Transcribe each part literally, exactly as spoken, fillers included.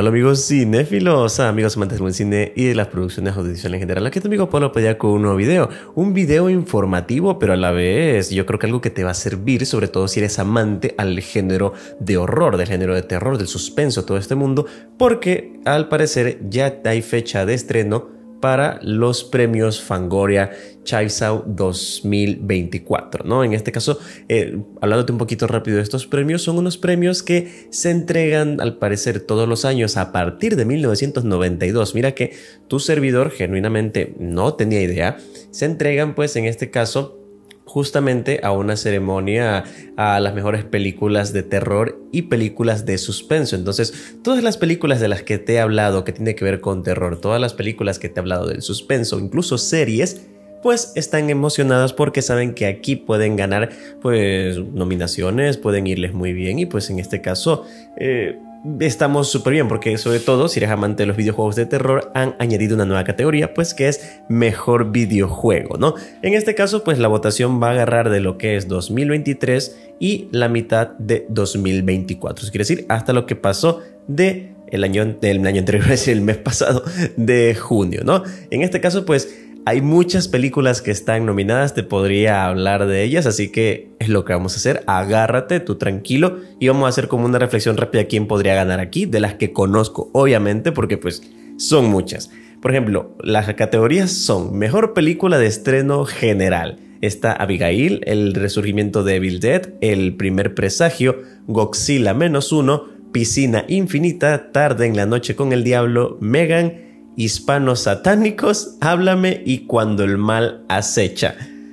Hola amigos cinéfilos, amigos amantes del buen cine y de las producciones audiovisuales en general. Aquí tu amigo Pablo Padilla con un nuevo video. Un video informativo, pero a la vez yo creo que algo que te va a servir, sobre todo si eres amante al género de horror, del género de terror, del suspenso, todo este mundo, porque al parecer ya hay fecha de estreno para los premios Fangoria Chainsaw dos mil veinticuatro, ¿no? En este caso, eh, hablándote un poquito rápido de estos premios, son unos premios que se entregan al parecer todos los años a partir de mil novecientos noventa y dos. Mira que tu servidor genuinamente no tenía idea. Se entregan pues en este caso justamente a una ceremonia a las mejores películas de terror y películas de suspenso. Entonces, todas las películas de las que te he hablado que tiene que ver con terror, todas las películas que te he hablado del suspenso, incluso series, pues están emocionadas porque saben que aquí pueden ganar pues nominaciones, pueden irles muy bien y pues en este caso eh, estamos súper bien porque sobre todo si eres amante de los videojuegos de terror han añadido una nueva categoría pues que es mejor videojuego, ¿no? En este caso pues la votación va a agarrar de lo que es dos mil veintitrés y la mitad de dos mil veinticuatro, eso quiere decir hasta lo que pasó de el año, del año anterior, es decir, el mes pasado de junio, ¿no? En este caso pues hay muchas películas que están nominadas, te podría hablar de ellas, así que es lo que vamos a hacer. Agárrate, tú tranquilo, y vamos a hacer como una reflexión rápida quién podría ganar aquí, de las que conozco, obviamente, porque pues son muchas. Por ejemplo, las categorías son Mejor Película de Estreno General. Está Abigail, El Resurgimiento de Evil Dead, El Primer Presagio, Godzilla menos uno, Piscina Infinita, Tarde en la Noche con el Diablo, Megan, Hispanos Satánicos, Háblame y Cuando el Mal Acecha.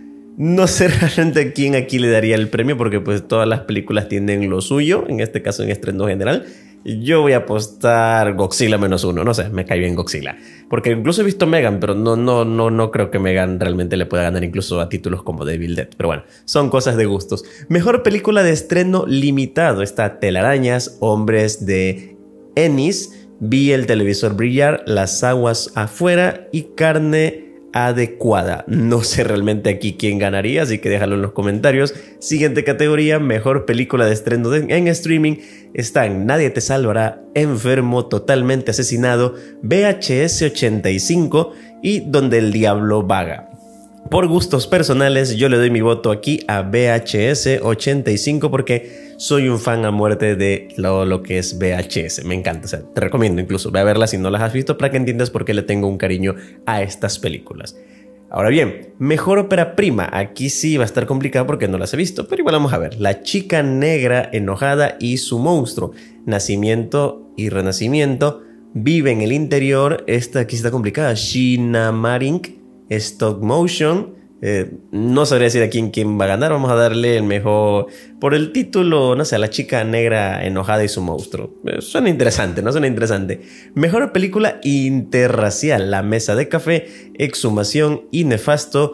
No sé realmente a quién aquí le daría el premio porque pues todas las películas tienen lo suyo, en este caso en estreno general. Yo voy a apostar Godzilla menos uno, no sé, me cae bien Godzilla. Porque incluso he visto Megan, pero no, no, no, no creo que Megan realmente le pueda ganar incluso a títulos como Evil Dead. Pero bueno, son cosas de gustos. Mejor película de estreno limitado está Telarañas, Hombres de Ennis, Vi el televisor brillar, Las aguas afuera y Carne adecuada. No sé realmente aquí quién ganaría, así que déjalo en los comentarios. Siguiente categoría, mejor película de estreno de, en streaming. Están Nadie te salvará, Enfermo, Totalmente asesinado, V H S ochenta y cinco y Donde el diablo vaga. Por gustos personales, yo le doy mi voto aquí a V H S ochenta y cinco porque soy un fan a muerte de lo, lo que es V H S. Me encanta, o sea, te recomiendo incluso, ve a verlas si no las has visto para que entiendas por qué le tengo un cariño a estas películas. Ahora bien, mejor ópera prima. Aquí sí va a estar complicado porque no las he visto, pero igual vamos a ver. La chica negra enojada y su monstruo. Nacimiento y renacimiento. Vive en el interior. Esta aquí está complicada. Shinamarink. Stop motion. Eh, no sabría decir a quién, quién va a ganar. Vamos a darle el mejor por el título, no sé, a La chica negra enojada y su monstruo. Eh, suena interesante, ¿no? Suena interesante. Mejor película interracial: La mesa de café, Exhumación y Nefasto,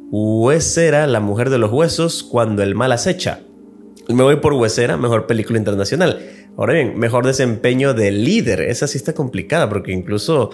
Huesera, La mujer de los huesos, Cuando el mal acecha. Me voy por Huesera, mejor película internacional. Ahora bien, mejor desempeño de líder. Esa sí está complicada porque incluso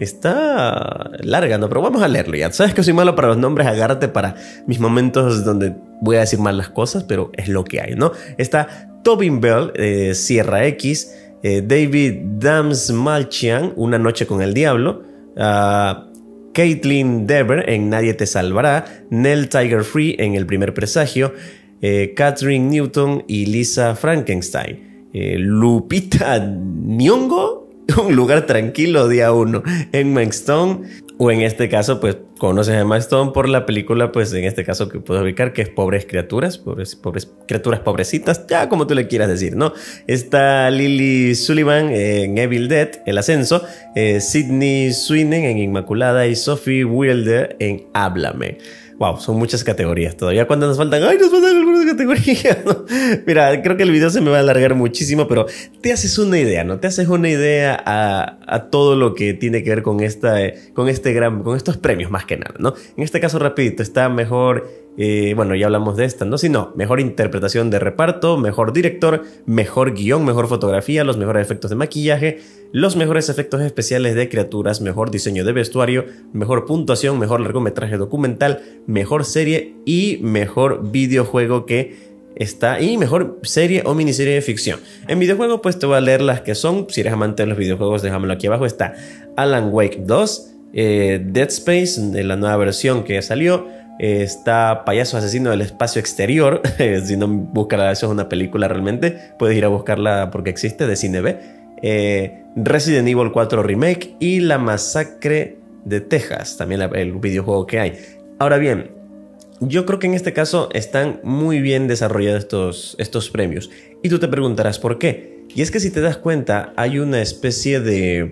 está larga, ¿no? Pero vamos a leerlo ya. Sabes que soy malo para los nombres, agárrate para mis momentos donde voy a decir mal las cosas, pero es lo que hay, ¿no? Está Tobin Bell, eh, Sierra X, eh, David Dastmalchian, Una noche con el diablo, uh, Caitlin Dever en Nadie te salvará, Nell Tiger Free en El primer presagio, eh, Catherine Newton y Lisa Frankenstein, eh, Lupita Nyong'o, Un lugar tranquilo, día uno, Emma Stone, o en este caso pues conoces a Emma Stone por la película, pues en este caso que puedo ubicar, que es Pobres criaturas, pobres, pobres criaturas pobrecitas, ya como tú le quieras decir, ¿no? Está Lily Sullivan en Evil Dead, El ascenso, eh, Sydney Sweeney en Inmaculada y Sophie Wilder en Háblame. Wow, son muchas categorías todavía. ¿Cuántas nos faltan? ¡Ay, nos faltan algunas categorías! ¿No? Mira, creo que el video se me va a alargar muchísimo, pero te haces una idea, ¿no? Te haces una idea a, a todo lo que tiene que ver con, esta, con, este gran, con estos premios, más que nada, ¿no? En este caso, rapidito, está mejor... Eh, bueno, ya hablamos de esta, ¿no? Sino mejor interpretación de reparto, mejor director, mejor guión, mejor fotografía, los mejores efectos de maquillaje, los mejores efectos especiales de criaturas, mejor diseño de vestuario, mejor puntuación, mejor largometraje documental, mejor serie y mejor videojuego que está, y mejor serie o miniserie de ficción. En videojuegos pues te voy a leer las que son. Si eres amante de los videojuegos, déjamelo aquí abajo. Está Alan Wake dos, eh, Dead Space, de la nueva versión que salió. Eh, está Payaso Asesino del Espacio Exterior. Si no buscas, eso es una película realmente. Puedes ir a buscarla porque existe, de Cine B. Eh, Resident Evil cuatro Remake y La Masacre de Texas, también la, el videojuego que hay. Ahora bien, yo creo que en este caso están muy bien desarrollados estos, estos premios. Y tú te preguntarás por qué. Y es que si te das cuenta, hay una especie de,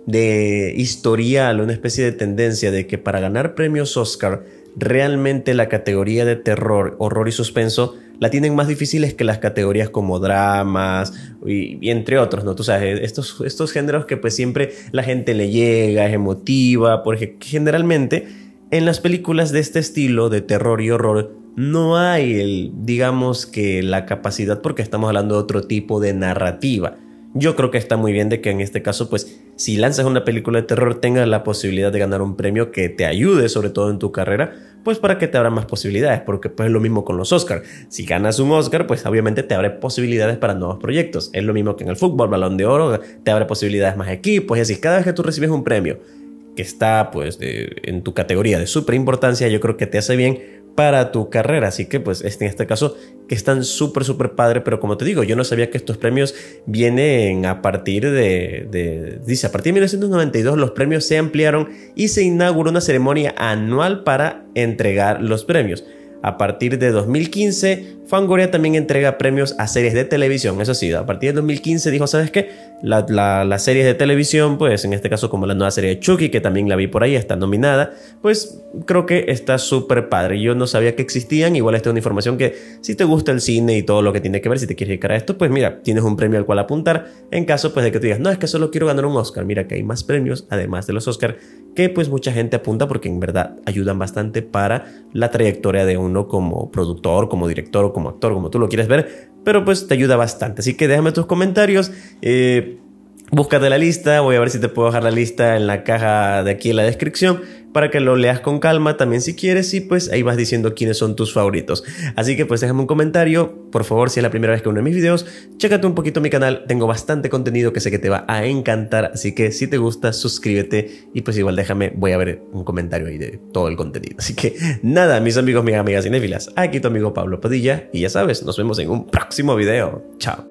de historial, una especie de tendencia de que para ganar premios Oscar, realmente la categoría de terror, horror y suspenso la tienen más difíciles que las categorías como dramas y, y entre otros, ¿no? Tú sabes, estos, estos géneros que pues siempre la gente le llega, es emotiva, porque generalmente en las películas de este estilo de terror y horror no hay el, digamos que la capacidad, porque estamos hablando de otro tipo de narrativa. Yo creo que está muy bien de que en este caso, pues, si lanzas una película de terror, tengas la posibilidad de ganar un premio que te ayude, sobre todo en tu carrera, pues para que te abran más posibilidades, porque pues es lo mismo con los Oscars. Si ganas un Oscar, pues obviamente te abre posibilidades para nuevos proyectos. Es lo mismo que en el fútbol, Balón de Oro, te abre posibilidades más equipos, y así, cada vez que tú recibes un premio que está, pues, de, en tu categoría de súper importancia, yo creo que te hace bien para tu carrera. Así que pues este, en este caso que están súper súper padre, pero como te digo, yo no sabía que estos premios vienen a partir de, de dice a partir de mil novecientos noventa y dos los premios se ampliaron y se inauguró una ceremonia anual para entregar los premios. A partir de dos mil quince, Fangoria también entrega premios a series de televisión. Eso sí, a partir de dos mil quince dijo, ¿sabes qué? La, la, las series de televisión, pues en este caso como la nueva serie de Chucky, que también la vi por ahí, está nominada, pues creo que está súper padre. Yo no sabía que existían, igual esta es una información que si te gusta el cine y todo lo que tiene que ver, si te quieres dedicar a esto, pues mira, tienes un premio al cual apuntar. En caso pues de que tú digas, no, es que solo quiero ganar un Oscar, mira que hay más premios, además de los Oscar, que pues mucha gente apunta porque en verdad ayudan bastante para la trayectoria de uno como productor, como director o como actor, como tú lo quieres ver, pero pues te ayuda bastante. Así que déjame tus comentarios, eh, búscate la lista, voy a ver si te puedo dejar la lista en la caja de aquí en la descripción para que lo leas con calma también si quieres, y pues ahí vas diciendo quiénes son tus favoritos. Así que pues déjame un comentario, por favor, si es la primera vez que uno de mis videos, chécate un poquito mi canal, tengo bastante contenido que sé que te va a encantar, así que si te gusta, suscríbete y pues igual déjame, voy a ver un comentario ahí de todo el contenido. Así que nada, mis amigos, mis amigas cinéfilas, aquí tu amigo Pablo Padilla y ya sabes, nos vemos en un próximo video. Chao.